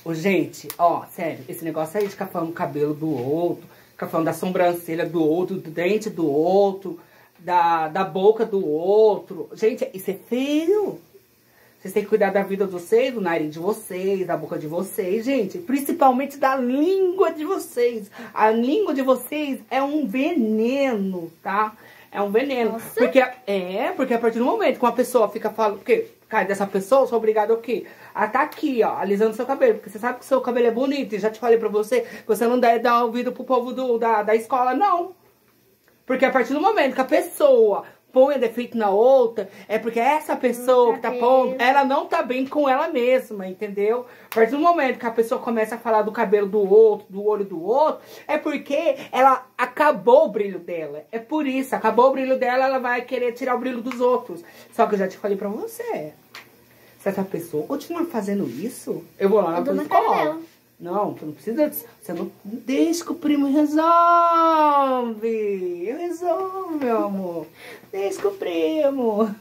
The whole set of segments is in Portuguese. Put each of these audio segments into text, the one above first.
Ô, gente, ó, sério, esse negócio aí de ficar falando o cabelo do outro, ficar falando da sobrancelha do outro, do dente do outro, da boca do outro. Gente, isso é feio. Vocês têm que cuidar da vida de vocês, do nariz de vocês, da boca de vocês, gente. Principalmente da língua de vocês. A língua de vocês é um veneno, tá? É um veneno. Nossa. Porque a partir do momento que uma pessoa fica falando... Porque, cara, dessa pessoa, eu sou obrigada o quê? A tá aqui, ó, alisando seu cabelo. Porque você sabe que o seu cabelo é bonito. E já te falei pra você que você não deve dar ouvido pro povo da escola, não. Porque a partir do momento que a pessoa põe defeito na outra, é porque essa pessoa que tá pondo, ela não tá bem com ela mesma, entendeu? A partir do momento que a pessoa começa a falar do cabelo do outro, do olho do outro, é porque ela acabou o brilho dela. É por isso, acabou o brilho dela, ela vai querer tirar o brilho dos outros. Só que eu já te falei pra você, se essa pessoa continuar fazendo isso, eu vou lá na tua escola. Não, tu não precisa... Você não... Deixa que o primo resolve. Eu resolvo, meu amor. Deixa que o primo...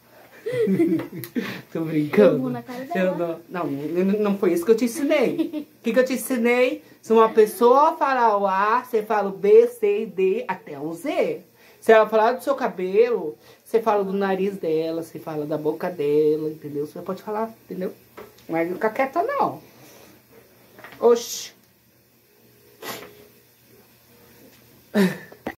Tô brincando. Eu vou na cara dela. Não foi isso que eu te ensinei. O que eu te ensinei? Se uma pessoa falar o A, você fala o B, C, D, até o Z. Se ela falar do seu cabelo, você fala do nariz dela, você fala da boca dela, entendeu? Você pode falar, entendeu? Mas não fica quieta, não. Oxi.